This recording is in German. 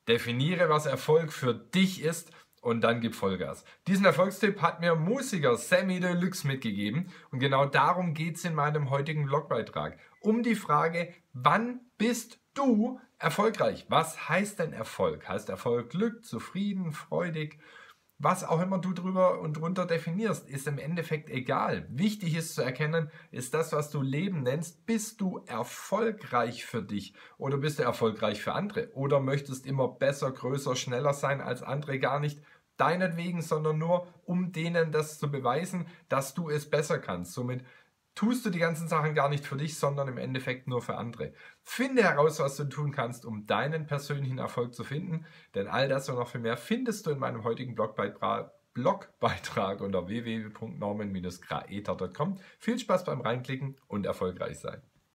Definiere, was Erfolg für dich ist und dann gib Vollgas. Diesen Erfolgstipp hat mir Musiker Sammy Deluxe mitgegeben und genau darum geht es in meinem heutigen Blogbeitrag. Um die Frage, wann bist du erfolgreich? Was heißt denn Erfolg? Heißt Erfolg Glück, zufrieden, freudig? Was auch immer du drüber und drunter definierst, ist im Endeffekt egal. Wichtig ist zu erkennen, ist das, was du Leben nennst, bist du erfolgreich für dich oder bist du erfolgreich für andere? Oder möchtest immer besser, größer, schneller sein als andere, gar nicht deinetwegen, sondern nur um denen das zu beweisen, dass du es besser kannst. Somit tust du die ganzen Sachen gar nicht für dich, sondern im Endeffekt nur für andere. Finde heraus, was du tun kannst, um deinen persönlichen Erfolg zu finden, denn all das und noch viel mehr findest du in meinem heutigen Blogbeitrag unter www.norman-graeter.com. Viel Spaß beim Reinklicken und erfolgreich sein.